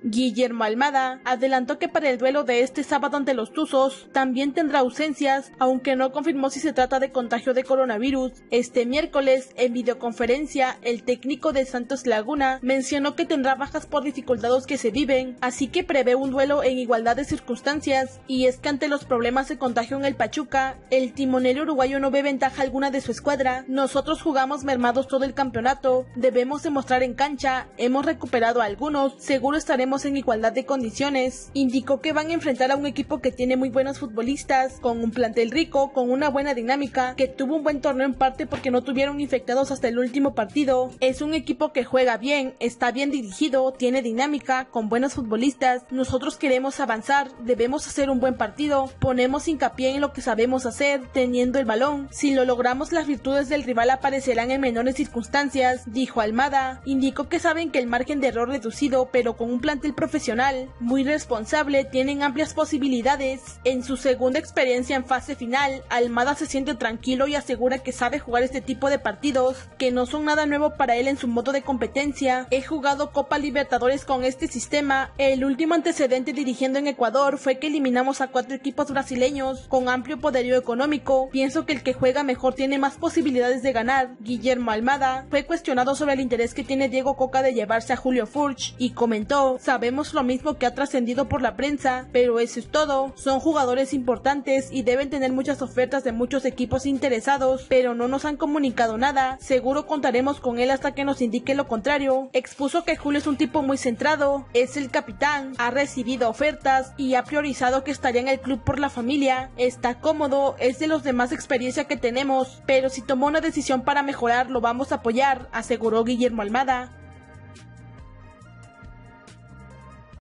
Guillermo Almada adelantó que para el duelo de este sábado ante los Tuzos también tendrá ausencias, aunque no confirmó si se trata de contagio de coronavirus. Este miércoles, en videoconferencia, el técnico de Santos Laguna mencionó que tendrá bajas por dificultades que se viven, así que prevé un duelo en igualdad de circunstancias, y es que ante los problemas de contagio en el Pachuca, el timonel uruguayo no ve ventaja alguna de su escuadra. Nosotros jugamos mermados todo el campeonato, debemos demostrar en cancha, hemos recuperado a algunos, seguro estaremos en igualdad de condiciones. Indicó que van a enfrentar a un equipo que tiene muy buenos futbolistas, con un plantel rico, con una buena dinámica, que tuvo un buen torneo en parte porque no tuvieron infectados hasta el último partido. Es un equipo que juega bien, está bien dirigido, tiene dinámica, con buenos futbolistas. Nosotros queremos avanzar, debemos hacer un buen partido, ponemos hincapié en lo que sabemos hacer, teniendo el balón. Si lo logramos, las virtudes del rival aparecerán en menores circunstancias, dijo Almada. Indicó que saben que el margen de error reducido, pero con un plantel profesional muy responsable, tienen amplias posibilidades. En su segunda experiencia en fase final, Almada se siente tranquilo y asegura que sabe jugar este tipo de partidos, que no son nada nuevo para él en su modo de competencia. He jugado Copa Libertadores con este sistema. El último antecedente dirigiendo en Ecuador fue que eliminamos a 4 equipos brasileños con amplio poderío económico. Pienso que el que juega mejor tiene más posibilidades de ganar. Guillermo Almada fue cuestionado sobre el interés que tiene Diego Coca de llevarse a Julio Furch y comentó: sabemos lo mismo que ha trascendido por la prensa, pero eso es todo. Son jugadores importantes y deben tener muchas ofertas de muchos equipos interesados, pero no nos han comunicado nada. Seguro contaremos con él hasta que nos indique lo contrario. Expuso que Julio es un tipo muy centrado, es el capitán, ha recibido ofertas y ha priorizado que estaría en el club por la familia. Está cómodo, es de los de más experiencia que tenemos, pero si tomó una decisión para mejorar lo vamos a apoyar, aseguró Guillermo Almada.